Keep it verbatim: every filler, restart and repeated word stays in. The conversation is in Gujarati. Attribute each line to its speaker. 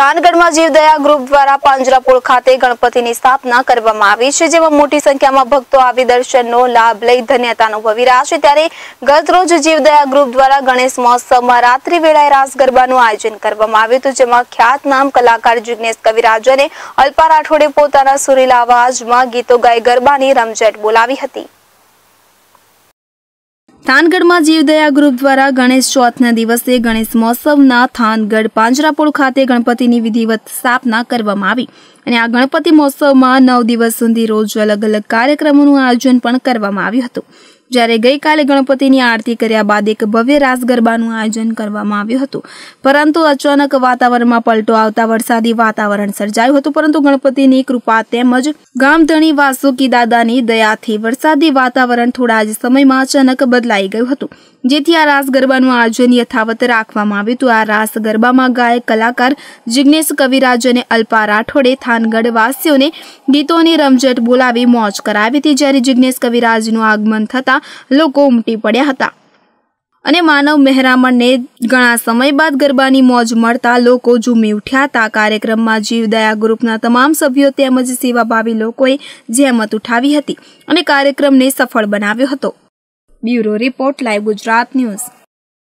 Speaker 1: થાનગઢમાં જીવદયા ગ્રુપ દ્વારા પાંજરાપોળ ખાતે ગણપતિની સ્થાપના કરવામાં આવી છે, જેમાં મોટી સંખ્યામાં ભક્તો આવી દર્શનનો લાભ લઈ ધન્યતા અનુભવી રહ્યા છે। ત્યારે ગતરોજ જીવદયા ગ્રુપ દ્વારા ગણેશ મહોત્સવમાં રાત્રિ વેળાએ રાસ ગરબાનું આયોજન કરવામાં આવ્યું હતું, જેમાં ખ્યાતનામ કલાકાર જિગ્નેશ કવિરાજ અને અલ્પા રાઠોડે પોતાના સુરીલા અવાજમાં ગીતો ગાઈ ગરબાની રમઝટ બોલાવી હતી। થાનગઢમાં જીવદયા ગ્રુપ દ્વારા ગણેશ ચોથના દિવસે ગણેશ મહોત્સવના થાનગઢ પાંજરાપોળ ખાતે ગણપતિની વિધિવત સ્થાપના કરવામાં આવી અને આ ગણપતિ મહોત્સવમાં નવ દિવસ સુધી રોજ અલગ અલગ કાર્યક્રમોનું આયોજન પણ કરવામાં આવ્યું હતું। જ્યારે ગઈકાલે ગણપતિની આરતી કર્યા બાદ એક ભવ્ય રાસ ગરબાનું આયોજન કરવામાં આવ્યું હતું, પરંતુ અચાનક વાતાવરણમાં પલટો આવતા વરસાદી વાતાવરણ સર્જાયું હતું। પરંતુ ગણપતિની કૃપા તેમજ ગામધણી વાસુકી દાદાની દયાથી વરસાદી વાતાવરણ થોડા જ સમયમાં અચાનક બદલાઈ ગયું હતું, જેથી આ રાસ ગરબાનું આયોજન યથાવત રાખવામાં આવ્યું હતું। આ રાસ ગરબામાં ગાયક કલાકાર જિગ્નેશ કવિરાજ અને અલ્પા રાઠોડે થાનગઢ વાસીઓને ગીતોની રમઝટ બોલાવી મોજ કરાવી હતી। જ્યારે જિગ્નેશ કવિરાજનું આગમન થતા લોકો ઉમટી પડ્યા હતા અને માનવ મહેરામણને ઘણા સમય બાદ ગરબાની મોજ મળતા લોકો ઝૂમી ઉઠ્યા હતા। કાર્યક્રમમાં જીવદયા ગ્રુપના તમામ સભ્યો તેમજ સેવાભાવી લોકોએ જહેમત ઉઠાવી હતી અને કાર્યક્રમને સફળ બનાવ્યો હતો। Bureau report, live Gujarat news.